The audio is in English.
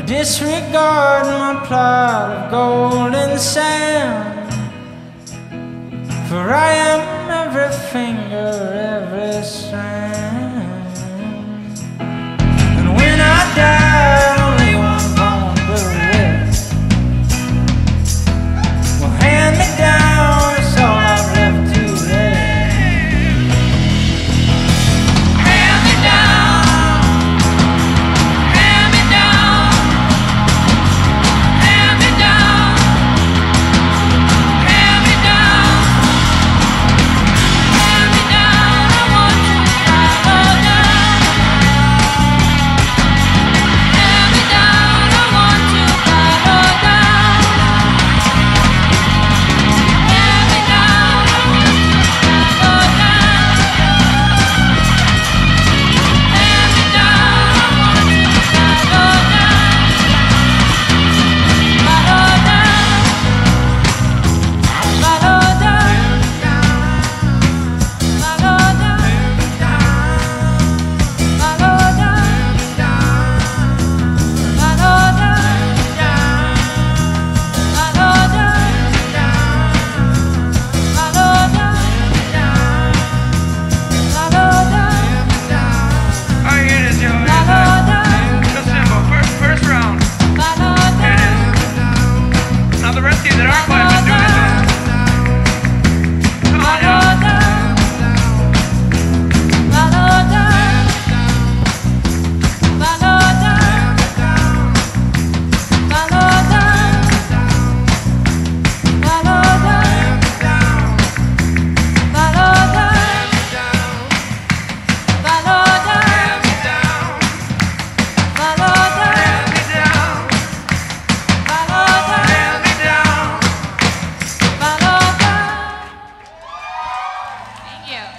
disregard my plot of golden sand. For I am every finger, every strand. And when I die, only one bone will rest. Well, hand me down, it's all I've left to lay. Hand me down, hand me down, hand me down, hand me down. Thank you.